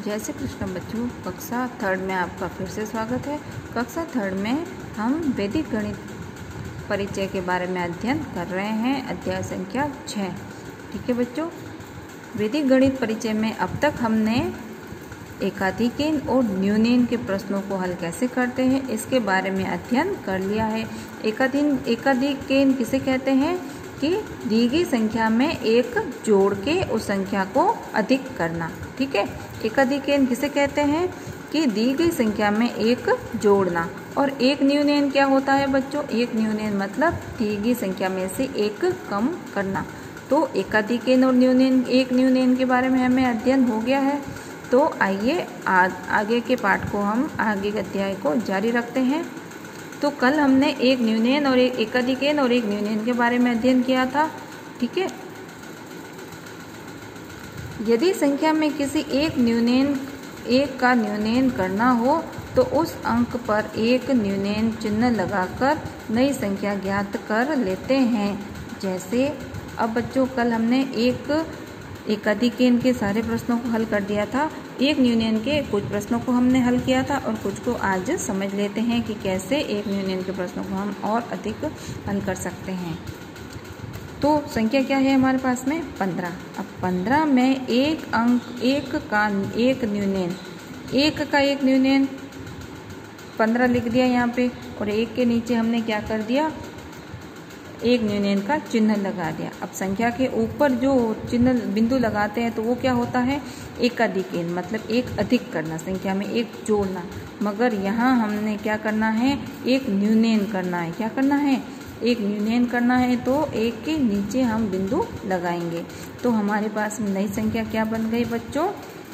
जय श्री कृष्ण बच्चों, कक्षा थर्ड में आपका फिर से स्वागत है। कक्षा थर्ड में हम वैदिक गणित परिचय के बारे में अध्ययन कर रहे हैं, अध्याय संख्या 6। ठीक है बच्चों, वैदिक गणित परिचय में अब तक हमने एकाधिकेन और न्यूनेन के प्रश्नों को हल कैसे करते हैं इसके बारे में अध्ययन कर लिया है। एकाधिकेन किसे कहते हैं कि दी गई संख्या में एक जोड़ के उस संख्या को अधिक करना। ठीक है, एकाधिकेन किसे कहते हैं कि दी गई संख्या में एक जोड़ना। और एक न्यूनेन क्या होता है बच्चों? एक न्यूनेन मतलब दी गई संख्या में से एक कम करना। तो एकाधिकेन और न्यूनेन, एक न्यूनेन के बारे में हमें अध्ययन हो गया है। तो आइए आगे के पाठ को हम आगे के अध्याय को जारी रखते हैं। तो कल हमने एक न्यूनेन और एक एकाधिकेन और एक न्यूनेन के बारे में अध्ययन किया था। ठीक है, यदि संख्या में किसी एक का न्यूनेन करना हो तो उस अंक पर एक न्यूनेन चिन्ह लगाकर नई संख्या ज्ञात कर लेते हैं। जैसे अब बच्चों कल हमने एकाधिकेन के सारे प्रश्नों को हल कर दिया था, एक न्यूनेन के कुछ प्रश्नों को हमने हल किया था और कुछ को आज समझ लेते हैं कि कैसे एक न्यूनेन के प्रश्नों को हम और अधिक हल कर सकते हैं। तो संख्या क्या है हमारे पास में? 15। अब 15 में एक अंक एक का एक न्यूनेन, एक का एक न्यूनेन 15 लिख दिया यहाँ पे, और एक के नीचे हमने क्या कर दिया, एक न्यूनेन का चिन्ह लगा दिया। अब संख्या के ऊपर जो चिन्ह बिंदु लगाते हैं तो वो क्या होता है? एकाधिकेन मतलब एक अधिक करना, संख्या में एक जोड़ना। मगर यहाँ हमने क्या करना है? एक न्यूनेन करना है। क्या करना है? एक न्यूनेन करना है, तो एक के नीचे हम बिंदु लगाएंगे। तो हमारे पास नई संख्या क्या बन गई बच्चों?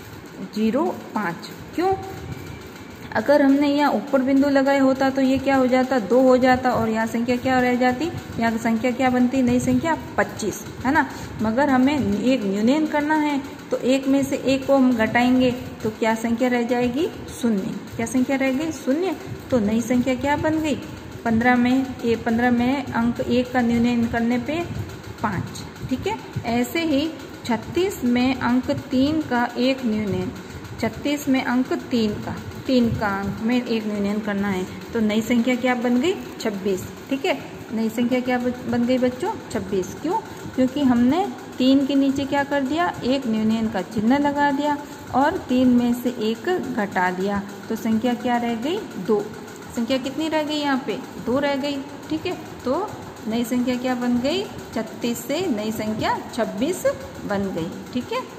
0,5। क्यों? अगर हमने यहाँ ऊपर बिंदु लगाया होता तो ये क्या हो जाता? 2 हो जाता, और यहाँ संख्या क्या रह जाती? यहाँ की संख्या क्या बनती? नई संख्या 25, है ना। मगर हमें एक न्यूनेन करना है तो एक में से एक को हम घटाएंगे तो क्या संख्या रह जाएगी? 0। क्या संख्या रह गई? 0। तो नई संख्या क्या बन गई? 15 में अंक एक का न्यूनेन करने पे 5। ठीक है, ऐसे ही 36 में अंक 3 का एक न्यूनेन, 36 में अंक 3 का अंक में एक न्यूनेन करना है तो नई संख्या क्या बन गई? 26। ठीक है, नई संख्या क्या बन गई बच्चों? 26। क्यों? क्योंकि हमने 3 के नीचे क्या कर दिया? एक न्यूनेन का चिन्ह लगा दिया और 3 में से एक घटा दिया, तो संख्या क्या रह गई? 2। संख्या कितनी रह गई यहाँ पे? 2 रह गई। ठीक है, तो नई संख्या क्या बन गई? 36 से नई संख्या 26 बन गई। ठीक है,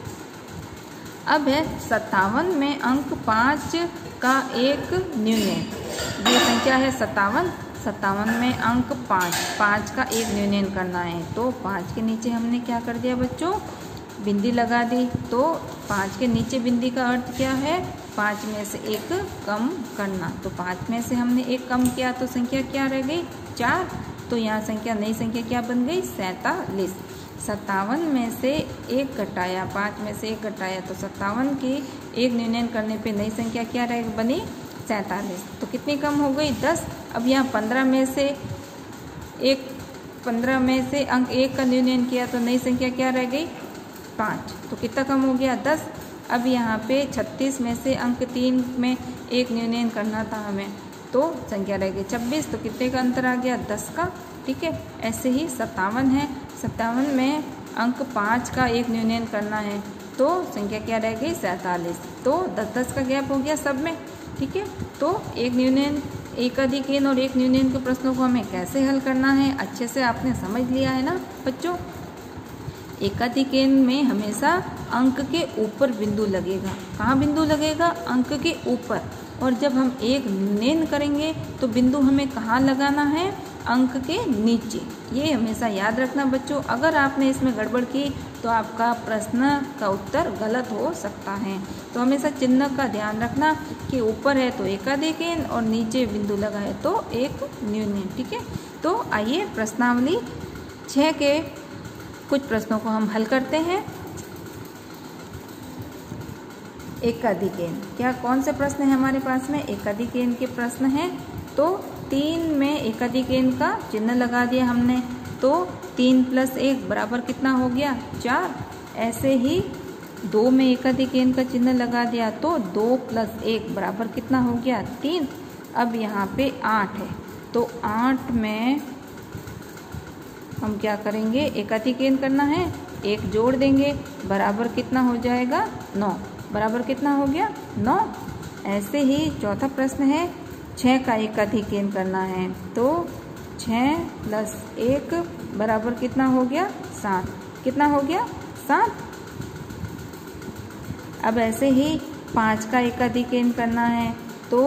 अब है 57 में अंक 5 का एक न्यूनेन। ये संख्या है 57 में अंक 5 का एक न्यूनेन करना है। तो 5 के नीचे हमने क्या कर दिया बच्चों? बिंदी लगा दी। तो 5 के नीचे बिंदी का अर्थ क्या है? 5 में से एक कम करना। तो 5 में से हमने एक कम किया तो संख्या क्या रह गई? 4। तो यहाँ संख्या, नई संख्या क्या बन गई? 47। 57 में से एक घटाया, 5 में से एक घटाया, तो 57 की एक न्यूनेन करने पे नई संख्या क्या रह बनी? 47। तो कितनी कम हो गई? 10। अब यहाँ 15 में से अंक एक का न्यूनेन किया तो नई संख्या क्या रह गई? 5। तो कितना कम हो गया? 10। अब यहाँ पे 36 में से अंक 3 में एक न्यूनेन करना था हमें, तो संख्या रह गई 26। तो कितने का अंतर आ गया? 10 का। ठीक है, ऐसे ही 57 है, 57 में अंक 5 का एक न्यूनेन करना है तो संख्या क्या रह गई? 47। तो 10 का गैप हो गया सब में। ठीक है, तो एकाधिकेन और एक न्यूनेन के प्रश्नों को हमें कैसे हल करना है अच्छे से आपने समझ लिया है ना बच्चों। एकाधिकेन में हमेशा अंक के ऊपर बिंदु लगेगा। कहाँ बिंदु लगेगा? अंक के ऊपर। और जब हम एक न्यूनेन करेंगे तो बिंदु हमें कहाँ लगाना है? अंक के नीचे। ये हमेशा याद रखना बच्चों। अगर आपने इसमें गड़बड़ की तो आपका प्रश्न का उत्तर गलत हो सकता है। तो हमेशा चिन्ह का ध्यान रखना कि ऊपर है तो एकाधिकेन और नीचे बिंदु लगा है तो एक न्यूनेन। ठीक है, तो आइए प्रश्नावली 6 के कुछ प्रश्नों को हम हल करते हैं। एकाधिकेन, क्या कौन से प्रश्न है हमारे पास में? एकाधिकेन के प्रश्न हैं। तो 3 में एकाधिकेन का चिन्ह लगा दिया हमने, तो 3 + 1 बराबर कितना हो गया? 4। ऐसे ही 2 में एकाधिक n का चिन्ह लगा दिया तो 2 + 1 बराबर कितना हो गया 3। अब यहाँ पे 8 है तो 8 में हम क्या करेंगे, एकाधिक n करना है, 1 जोड़ देंगे, बराबर कितना हो जाएगा 9। बराबर कितना हो गया 9। ऐसे ही चौथा प्रश्न है 6 का एकाधिक n करना है तो 6 + 1 बराबर कितना हो गया 7। कितना हो गया 7। अब ऐसे ही 5 का एकाधिक n करना है तो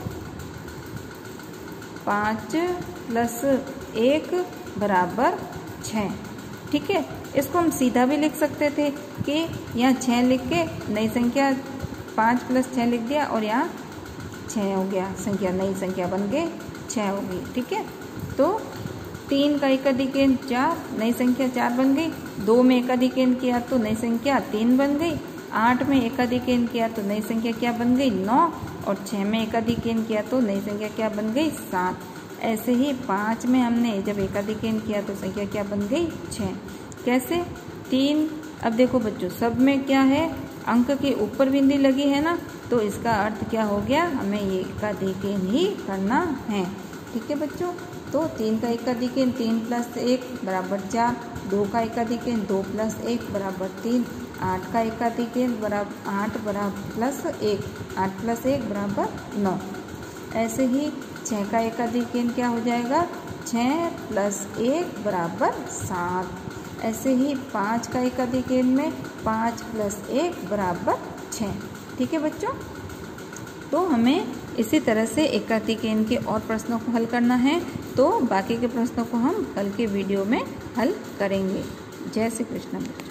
5 + 1 बराबर 6। ठीक है, इसको हम सीधा भी लिख सकते थे कि यहाँ 6 लिख के नई संख्या 5 + 6 लिख दिया और यहाँ 6 हो गया, संख्या नई संख्या बन गई 6 हो गई। ठीक है, तो 3 का एकाधिक n 4, नई संख्या 4 बन गई। 2 में एकाधिक n किया तो नई संख्या 3 बन गई। 8 में एकाधिक n किया तो नई संख्या क्या बन गई 9 और 6 में एकाधिक n किया तो नई संख्या क्या बन गई 7। ऐसे ही 5 में हमने जब एकाधिक n किया तो संख्या क्या बन गई 6। कैसे 3। अब देखो बच्चों, सब में क्या है, अंक के ऊपर बिंदी लगी है ना, तो इसका अर्थ क्या हो गया, हमें ये एकाधिक n ही करना है। ठीक है बच्चों, तो 3 का एकाधिक n 3 + 1 बराबर 4, 2 का एकाधिक n 2 + 1 बराबर 3, 8 का एकाधिक n बराबर 8 + 1 8 + 1 बराबर 9। ऐसे ही 6 का एकाधिक n क्या हो जाएगा 6 + 1 बराबर 7। ऐसे ही 5 का एकाधिक n में 5 + 1 बराबर 6। ठीक है बच्चों, तो हमें इसी तरह से एकाधिक n के और प्रश्नों को हल करना है, तो बाकी के प्रश्नों को हम कल के वीडियो में हल करेंगे। जय श्री कृष्ण।